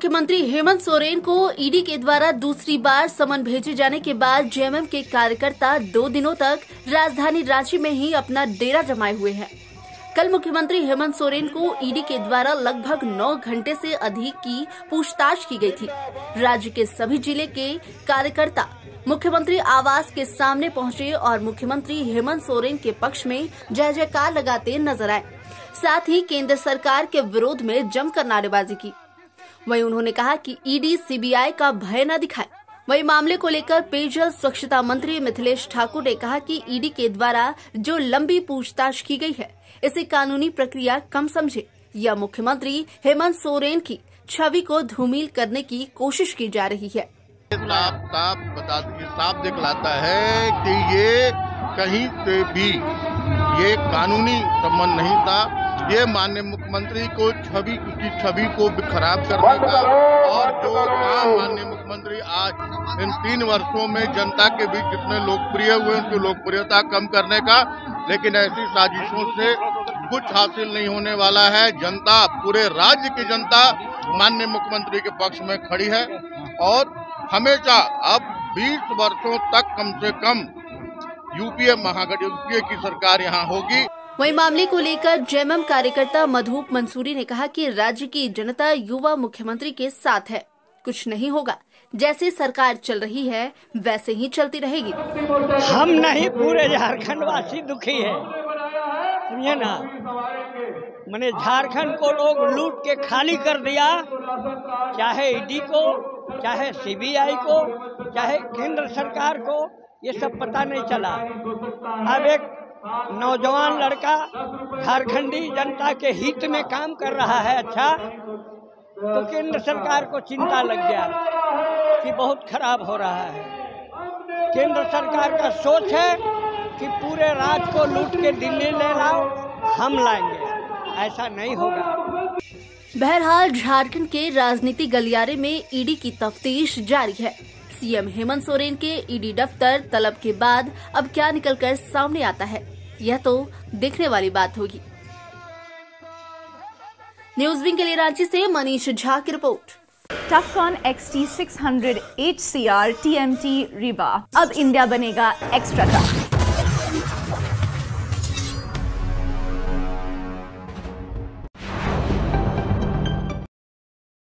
मुख्यमंत्री हेमंत सोरेन को ईडी के द्वारा दूसरी बार समन भेजे जाने के बाद जेएमएम के कार्यकर्ता 2 दिनों तक राजधानी रांची में ही अपना डेरा जमाए हुए हैं। कल मुख्यमंत्री हेमंत सोरेन को ईडी के द्वारा लगभग 9 घंटे से अधिक की पूछताछ की गई थी। राज्य के सभी जिले के कार्यकर्ता मुख्यमंत्री आवास के सामने पहुंचे और मुख्यमंत्री हेमंत सोरेन के पक्ष में जय जयकार लगाते नजर आए। साथ ही केंद्र सरकार के विरोध में जमकर नारेबाजी की। वहीं उन्होंने कहा कि ईडी सीबीआई का भय न दिखाए। वहीं मामले को लेकर पेयजल स्वच्छता मंत्री मिथिलेश ठाकुर ने कहा कि ईडी के द्वारा जो लंबी पूछताछ की गई है, इसे कानूनी प्रक्रिया कम समझे या मुख्यमंत्री हेमंत सोरेन की छवि को धूमिल करने की कोशिश की जा रही है। साफ दिखलाता है कि ये कहीं से भी ये कानूनी संबंध नहीं था। ये माननीय मुख्यमंत्री को छवि को खराब करने का और जो काम माननीय मुख्यमंत्री आज इन 3 वर्षों में जनता के बीच जितने लोकप्रिय हुए उनकी लोकप्रियता कम करने का, लेकिन ऐसी साजिशों से कुछ हासिल नहीं होने वाला है। जनता, पूरे राज्य की जनता माननीय मुख्यमंत्री के पक्ष में खड़ी है और हमेशा अब 20 वर्षों तक कम से कम यूपीए की सरकार यहाँ होगी। वहीं मामले को लेकर जेएमएम कार्यकर्ता मधुप मंसूरी ने कहा कि राज्य की जनता युवा मुख्यमंत्री के साथ है। कुछ नहीं होगा, जैसे सरकार चल रही है वैसे ही चलती रहेगी। हम नहीं, पूरे झारखंड वासी दुखी है, समझे ना। मैंने झारखंड को लोग लूट के खाली कर दिया, चाहे ईडी को, चाहे सीबीआई को, चाहे केंद्र सरकार को, ये सब पता नहीं चला। अब एक नौजवान लड़का झारखंडी जनता के हित में काम कर रहा है, अच्छा, तो केंद्र सरकार को चिंता लग गया कि बहुत खराब हो रहा है। केंद्र सरकार का सोच है कि पूरे राज्य को लूट के दिल्ली ले लाओ, हम लाएंगे, ऐसा नहीं होगा। बहरहाल झारखंड के राजनीति गलियारे में ईडी की तफ्तीश जारी है। सीएम हेमंत सोरेन के ईडी दफ्तर तलब के बाद अब क्या निकलकर सामने आता है, यह तो देखने वाली बात होगी। न्यूज विंग के लिए रांची से मनीष झा की रिपोर्ट। Tufcon XT600 HCR TMT rebar, अब इंडिया बनेगा एक्स्ट्रा टफ।